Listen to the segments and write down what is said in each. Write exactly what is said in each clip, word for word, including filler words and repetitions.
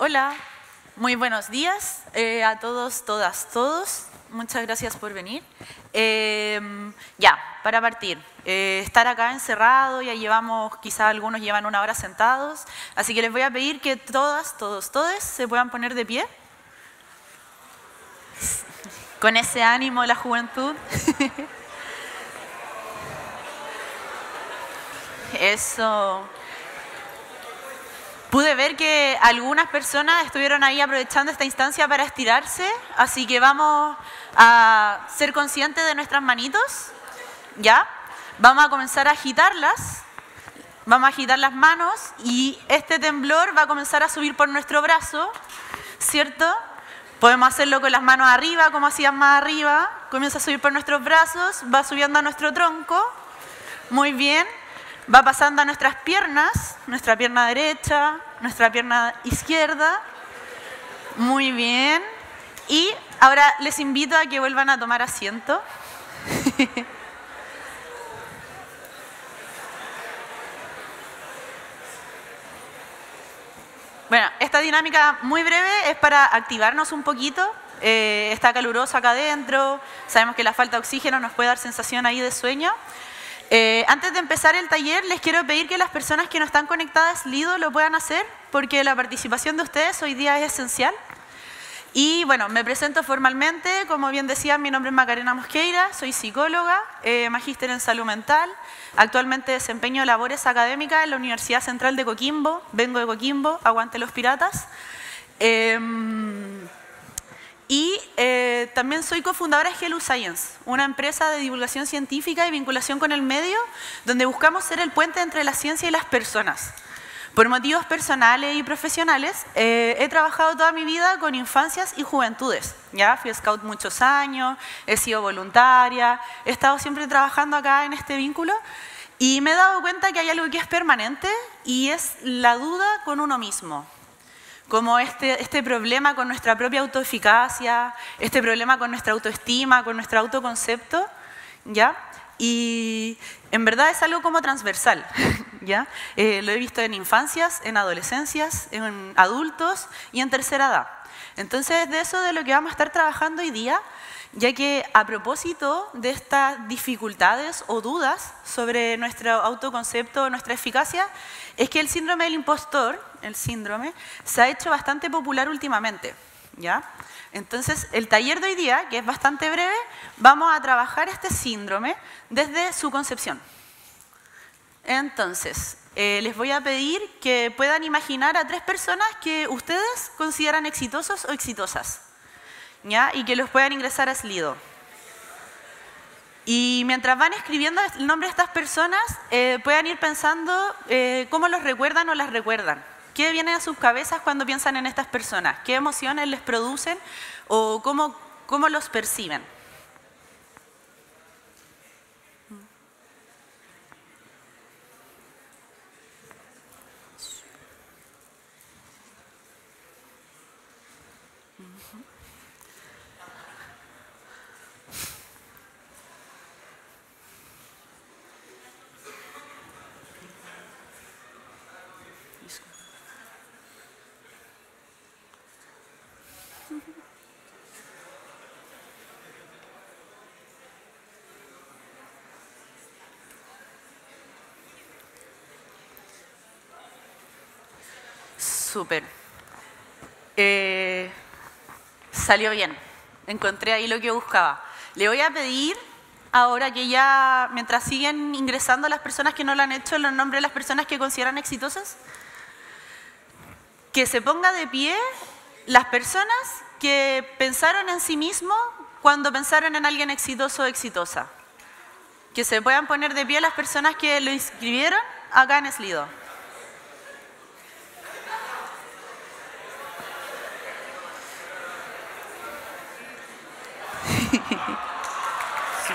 Hola, muy buenos días eh, a todos, todas, todos. Muchas gracias por venir. Eh, ya, para partir, eh, estar acá encerrado, ya llevamos, quizá algunos llevan una hora sentados, así que les voy a pedir que todas, todos, todes se puedan poner de pie. Con ese ánimo, la juventud. Eso. Pude ver que algunas personas estuvieron ahí aprovechando esta instancia para estirarse, así que vamos a ser conscientes de nuestras manitos, ¿ya? Vamos a comenzar a agitarlas, vamos a agitar las manos y este temblor va a comenzar a subir por nuestro brazo, ¿cierto? Podemos hacerlo con las manos arriba, como hacían más arriba, comienza a subir por nuestros brazos, va subiendo a nuestro tronco, muy bien. Va pasando a nuestras piernas, nuestra pierna derecha, nuestra pierna izquierda. Muy bien. Y ahora les invito a que vuelvan a tomar asiento. Bueno, esta dinámica muy breve es para activarnos un poquito. Eh, está caluroso acá adentro. Sabemos que la falta de oxígeno nos puede dar sensación ahí de sueño. Eh, antes de empezar el taller, les quiero pedir que las personas que no están conectadas Lido lo puedan hacer, porque la participación de ustedes hoy día es esencial. Y bueno, me presento formalmente, como bien decía, mi nombre es Macarena Mosqueira, soy psicóloga, eh, magíster en salud mental, actualmente desempeño labores académicas en la Universidad Central de Coquimbo, vengo de Coquimbo, aguante los piratas. Eh, Y eh, también soy cofundadora de Hello Science, una empresa de divulgación científica y vinculación con el medio, donde buscamos ser el puente entre la ciencia y las personas. Por motivos personales y profesionales, eh, he trabajado toda mi vida con infancias y juventudes. ¿Ya? Fui scout muchos años, he sido voluntaria, he estado siempre trabajando acá en este vínculo y me he dado cuenta que hay algo que es permanente y es la duda con uno mismo. Como este, este problema con nuestra propia autoeficacia, este problema con nuestra autoestima, con nuestro autoconcepto, ¿ya? Y en verdad es algo como transversal, ¿ya? Eh, lo he visto en infancias, en adolescencias, en adultos y en tercera edad. Entonces, de eso de lo que vamos a estar trabajando hoy día, ya que a propósito de estas dificultades o dudas sobre nuestro autoconcepto, nuestra eficacia, es que el síndrome del impostor, el síndrome, se ha hecho bastante popular últimamente, ¿ya? Entonces, el taller de hoy día, que es bastante breve, vamos a trabajar este síndrome desde su concepción. Entonces, eh, les voy a pedir que puedan imaginar a tres personas que ustedes consideran exitosos o exitosas, ¿ya? Y que los puedan ingresar a Slido. Y mientras van escribiendo el nombre de estas personas, eh, puedan ir pensando eh, cómo los recuerdan o las recuerdan. ¿Qué viene a sus cabezas cuando piensan en estas personas? ¿Qué emociones les producen o cómo, cómo los perciben? Súper. Eh, salió bien. Encontré ahí lo que buscaba. Le voy a pedir, ahora que ya, mientras siguen ingresando las personas que no lo han hecho, los nombres de las personas que consideran exitosas, que se ponga de pie las personas que pensaron en sí mismos cuando pensaron en alguien exitoso o exitosa. Que se puedan poner de pie las personas que lo inscribieron acá en Slido. Sí.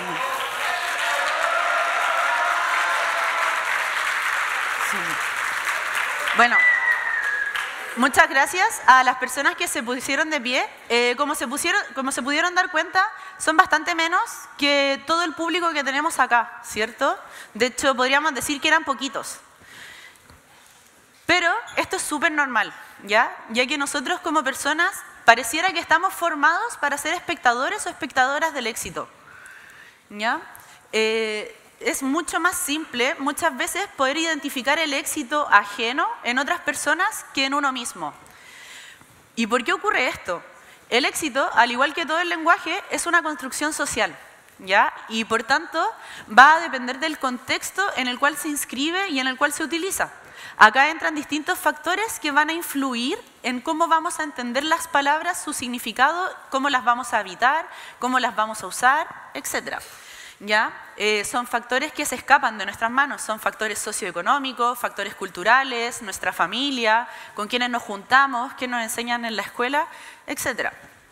Sí. Bueno, muchas gracias a las personas que se pusieron de pie. Eh, como, se pusieron, como se pudieron dar cuenta, son bastante menos que todo el público que tenemos acá, ¿cierto? De hecho, podríamos decir que eran poquitos. Pero esto es súper normal, ¿ya? Ya que nosotros como personas pareciera que estamos formados para ser espectadores o espectadoras del éxito, ¿ya? Eh, es mucho más simple muchas veces poder identificar el éxito ajeno en otras personas que en uno mismo. ¿Y por qué ocurre esto? El éxito, al igual que todo el lenguaje, es una construcción social, ¿ya? Y por tanto va a depender del contexto en el cual se inscribe y en el cual se utiliza. Acá entran distintos factores que van a influir en cómo vamos a entender las palabras, su significado, cómo las vamos a habitar, cómo las vamos a usar, etcétera. ¿Ya? Eh, son factores que se escapan de nuestras manos, son factores socioeconómicos, factores culturales, nuestra familia, con quienes nos juntamos, qué nos enseñan en la escuela, etcétera.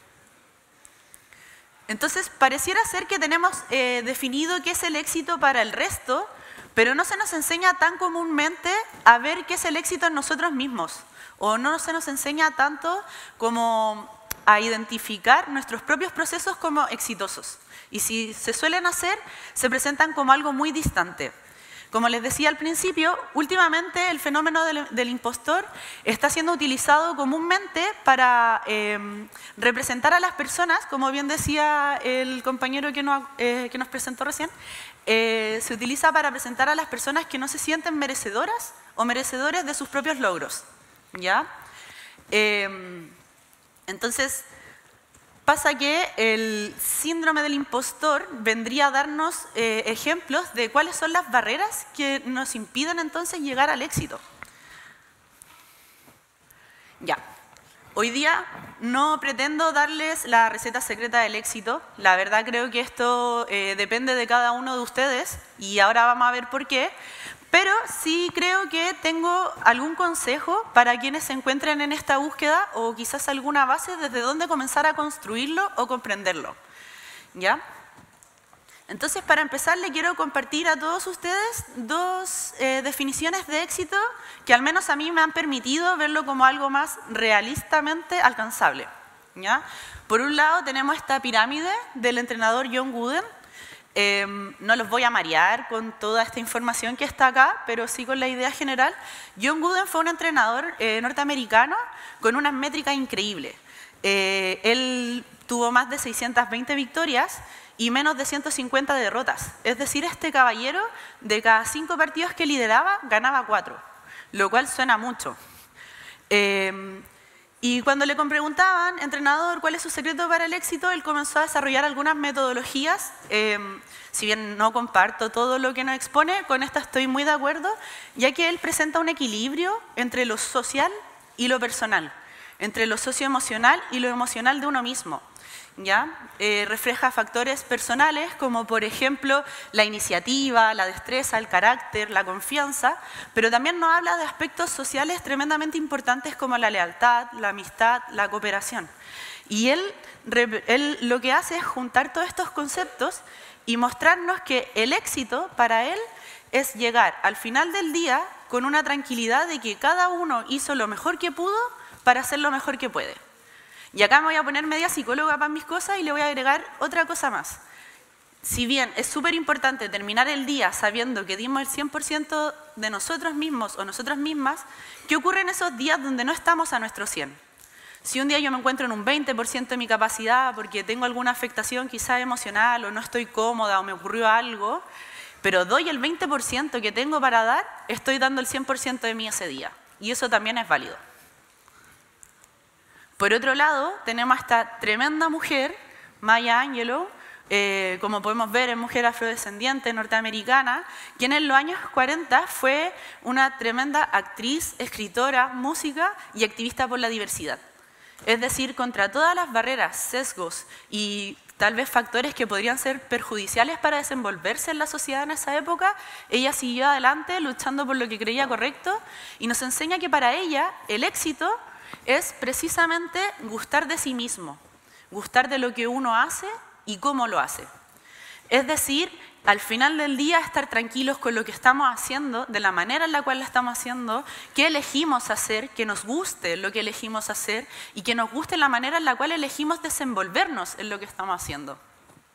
Entonces, pareciera ser que tenemos eh, definido qué es el éxito para el resto, pero no se nos enseña tan comúnmente a ver qué es el éxito en nosotros mismos, o no se nos enseña tanto como a identificar nuestros propios procesos como exitosos. Y si se suelen hacer, se presentan como algo muy distante. Como les decía al principio, últimamente el fenómeno del, del impostor está siendo utilizado comúnmente para eh, representar a las personas, como bien decía el compañero que, no, eh, que nos presentó recién, eh, se utiliza para presentar a las personas que no se sienten merecedoras o merecedores de sus propios logros, ¿ya? Eh, entonces, pasa que el síndrome del impostor vendría a darnos eh, ejemplos de cuáles son las barreras que nos impiden entonces llegar al éxito. Ya, hoy día no pretendo darles la receta secreta del éxito, la verdad creo que esto eh, depende de cada uno de ustedes y ahora vamos a ver por qué. Pero sí creo que tengo algún consejo para quienes se encuentren en esta búsqueda o quizás alguna base desde dónde comenzar a construirlo o comprenderlo, ¿ya? Entonces, para empezar, le quiero compartir a todos ustedes dos eh, definiciones de éxito que al menos a mí me han permitido verlo como algo más realistamente alcanzable, ¿ya? Por un lado, tenemos esta pirámide del entrenador John Wooden. Eh, no los voy a marear con toda esta información que está acá, pero sí con la idea general. John Wooden fue un entrenador eh, norteamericano con unas métricas increíbles. Eh, él tuvo más de seiscientas veinte victorias y menos de ciento cincuenta derrotas. Es decir, este caballero de cada cinco partidos que lideraba, ganaba cuatro, lo cual suena mucho. Eh, Y cuando le preguntaban, entrenador, ¿cuál es su secreto para el éxito?, él comenzó a desarrollar algunas metodologías. Eh, si bien no comparto todo lo que nos expone, con esta estoy muy de acuerdo, ya que él presenta un equilibrio entre lo social y lo personal, entre lo socioemocional y lo emocional de uno mismo. ¿Ya? Eh, refleja factores personales como por ejemplo la iniciativa, la destreza, el carácter, la confianza, pero también nos habla de aspectos sociales tremendamente importantes como la lealtad, la amistad, la cooperación. Y él, él lo que hace es juntar todos estos conceptos y mostrarnos que el éxito para él es llegar al final del día con una tranquilidad de que cada uno hizo lo mejor que pudo para hacer lo mejor que puede. Y acá me voy a poner media psicóloga para mis cosas y le voy a agregar otra cosa más. Si bien es súper importante terminar el día sabiendo que dimos el cien por ciento de nosotros mismos o nosotras mismas, ¿qué ocurre en esos días donde no estamos a nuestro cien? Si un día yo me encuentro en un veinte por ciento de mi capacidad porque tengo alguna afectación quizá emocional o no estoy cómoda o me ocurrió algo, pero doy el veinte por ciento que tengo para dar, estoy dando el cien por ciento de mí ese día. Y eso también es válido. Por otro lado, tenemos a esta tremenda mujer, Maya Angelou, eh, como podemos ver, es mujer afrodescendiente norteamericana, quien en los años cuarenta fue una tremenda actriz, escritora, música y activista por la diversidad. Es decir, contra todas las barreras, sesgos y tal vez factores que podrían ser perjudiciales para desenvolverse en la sociedad en esa época, ella siguió adelante luchando por lo que creía correcto y nos enseña que para ella el éxito es precisamente gustar de sí mismo, gustar de lo que uno hace y cómo lo hace. Es decir, al final del día estar tranquilos con lo que estamos haciendo, de la manera en la cual lo estamos haciendo, qué elegimos hacer, que nos guste lo que elegimos hacer y que nos guste la manera en la cual elegimos desenvolvernos en lo que estamos haciendo.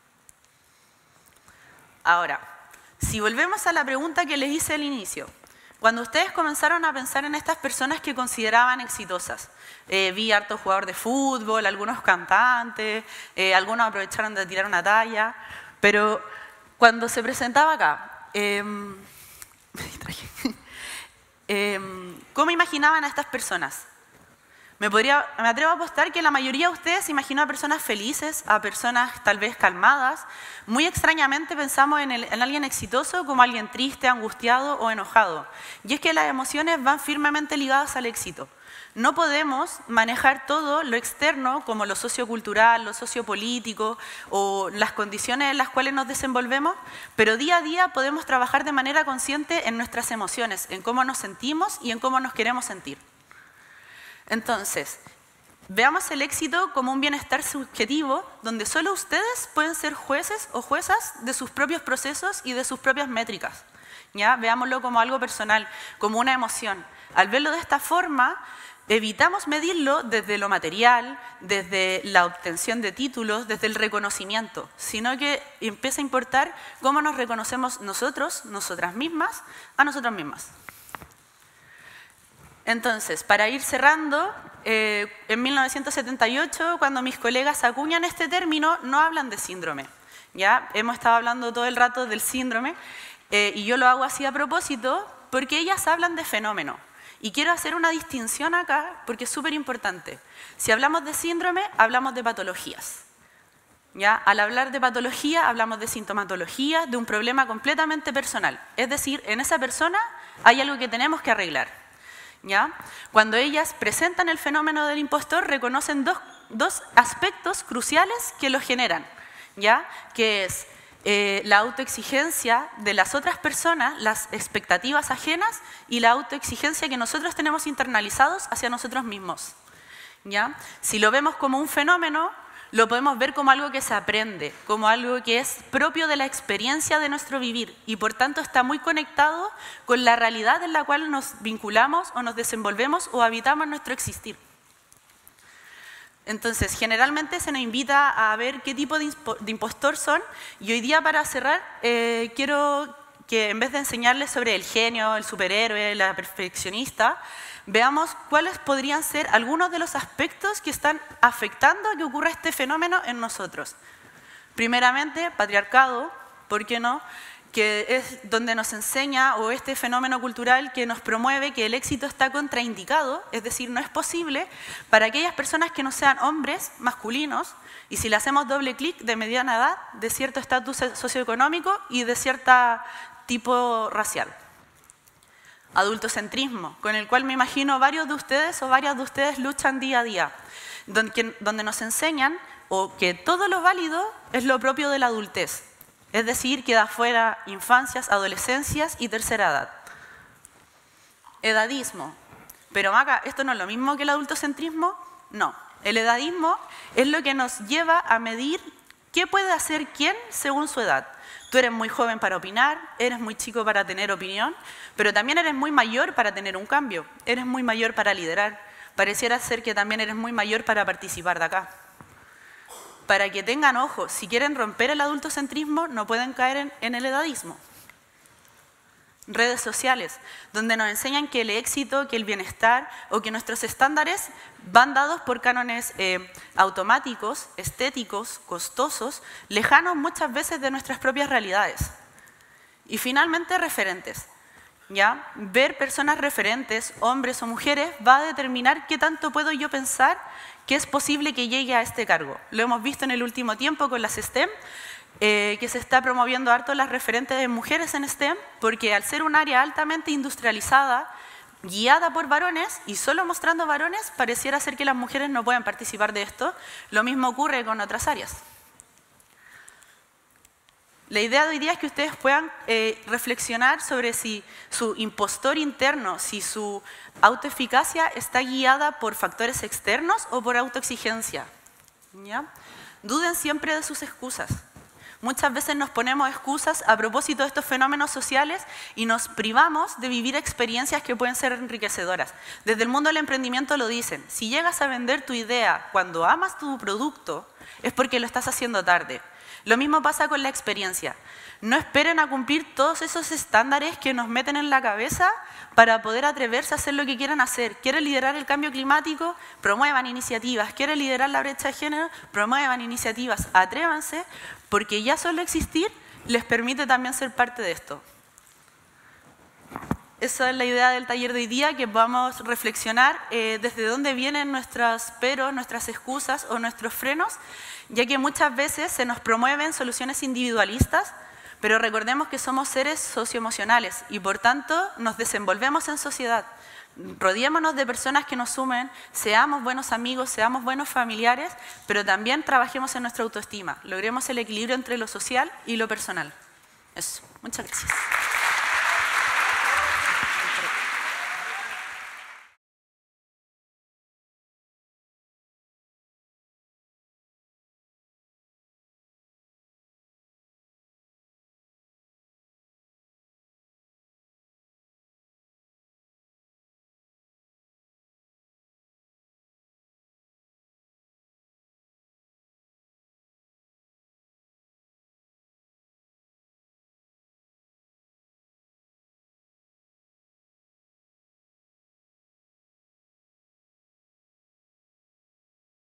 Ahora, si volvemos a la pregunta que les hice al inicio, Cuando ustedes comenzaron a pensar en estas personas que consideraban exitosas, eh, vi hartos jugadores de fútbol, algunos cantantes, eh, algunos aprovecharon de tirar una talla, pero cuando se presentaba acá, eh, me distraje. eh, ¿cómo imaginaban a estas personas? Me, podría, me atrevo a apostar que la mayoría de ustedes se imaginó a personas felices, a personas tal vez calmadas. Muy extrañamente pensamos en, el, en alguien exitoso como alguien triste, angustiado o enojado. Y es que las emociones van firmemente ligadas al éxito. No podemos manejar todo lo externo, como lo sociocultural, lo sociopolítico o las condiciones en las cuales nos desenvolvemos, pero día a día podemos trabajar de manera consciente en nuestras emociones, en cómo nos sentimos y en cómo nos queremos sentir. Entonces, veamos el éxito como un bienestar subjetivo, donde solo ustedes pueden ser jueces o juezas de sus propios procesos y de sus propias métricas. ¿Ya? Veámoslo como algo personal, como una emoción. Al verlo de esta forma, evitamos medirlo desde lo material, desde la obtención de títulos, desde el reconocimiento, sino que empieza a importar cómo nos reconocemos nosotros, nosotras mismas, a nosotras mismas. Entonces, para ir cerrando, eh, en mil novecientos setenta y ocho, cuando mis colegas acuñan este término, no hablan de síndrome. ¿Ya? Hemos estado hablando todo el rato del síndrome, eh, y yo lo hago así a propósito, porque ellas hablan de fenómeno. Y quiero hacer una distinción acá, porque es súper importante. Si hablamos de síndrome, hablamos de patologías. ¿Ya? Al hablar de patología, hablamos de sintomatología, de un problema completamente personal. Es decir, en esa persona hay algo que tenemos que arreglar. ¿Ya? Cuando ellas presentan el fenómeno del impostor, reconocen dos, dos aspectos cruciales que lo generan, ¿ya? Que es eh, la autoexigencia de las otras personas, las expectativas ajenas y la autoexigencia que nosotros tenemos internalizados hacia nosotros mismos. ¿Ya? Si lo vemos como un fenómeno, lo podemos ver como algo que se aprende, como algo que es propio de la experiencia de nuestro vivir y por tanto está muy conectado con la realidad en la cual nos vinculamos o nos desenvolvemos o habitamos nuestro existir. Entonces, generalmente se nos invita a ver qué tipo de impostor son y hoy día para cerrar eh, quiero que en vez de enseñarles sobre el genio, el superhéroe, la perfeccionista, veamos cuáles podrían ser algunos de los aspectos que están afectando a que ocurra este fenómeno en nosotros. Primeramente, patriarcado, ¿por qué no? Que es donde nos enseña, o este fenómeno cultural que nos promueve que el éxito está contraindicado, es decir, no es posible para aquellas personas que no sean hombres masculinos, y si le hacemos doble clic, de mediana edad, de cierto estatus socioeconómico y de cierto tipo racial. Adultocentrismo, con el cual me imagino varios de ustedes o varias de ustedes luchan día a día, donde, donde nos enseñan o que todo lo válido es lo propio de la adultez, es decir, queda fuera infancias, adolescencias y tercera edad. Edadismo, pero Maca, ¿esto no es lo mismo que el adultocentrismo? No, el edadismo es lo que nos lleva a medir qué puede hacer quién según su edad. Tú eres muy joven para opinar, eres muy chico para tener opinión, pero también eres muy mayor para tener un cambio, eres muy mayor para liderar, pareciera ser que también eres muy mayor para participar de acá. Para que tengan ojo, si quieren romper el adultocentrismo, no pueden caer en, en el edadismo. Redes sociales, donde nos enseñan que el éxito, que el bienestar o que nuestros estándares van dados por cánones eh, automáticos, estéticos, costosos, lejanos muchas veces de nuestras propias realidades. Y finalmente, referentes. ¿Ya? Ver personas referentes, hombres o mujeres, va a determinar qué tanto puedo yo pensar que es posible que llegue a este cargo. Lo hemos visto en el último tiempo con las STEM, Eh, que se está promoviendo harto las referentes de mujeres en STEM, porque al ser un área altamente industrializada, guiada por varones y solo mostrando varones, pareciera ser que las mujeres no pueden participar de esto. Lo mismo ocurre con otras áreas. La idea de hoy día es que ustedes puedan eh, reflexionar sobre si su impostor interno, si su autoeficacia está guiada por factores externos o por autoexigencia. ¿Ya? Duden siempre de sus excusas. Muchas veces nos ponemos excusas a propósito de estos fenómenos sociales y nos privamos de vivir experiencias que pueden ser enriquecedoras. Desde el mundo del emprendimiento lo dicen, si llegas a vender tu idea cuando amas tu producto, es porque lo estás haciendo tarde. Lo mismo pasa con la experiencia. No esperen a cumplir todos esos estándares que nos meten en la cabeza para poder atreverse a hacer lo que quieran hacer. ¿Quieren liderar el cambio climático? Promuevan iniciativas. ¿Quieren liderar la brecha de género? Promuevan iniciativas. Atrévanse, porque ya solo existir les permite también ser parte de esto. Esa es la idea del taller de hoy día, que podamos reflexionar eh, desde dónde vienen nuestras peros, nuestras excusas o nuestros frenos, ya que muchas veces se nos promueven soluciones individualistas, pero recordemos que somos seres socioemocionales y por tanto nos desenvolvemos en sociedad. Rodeémonos de personas que nos sumen, seamos buenos amigos, seamos buenos familiares, pero también trabajemos en nuestra autoestima, logremos el equilibrio entre lo social y lo personal. Eso, muchas gracias.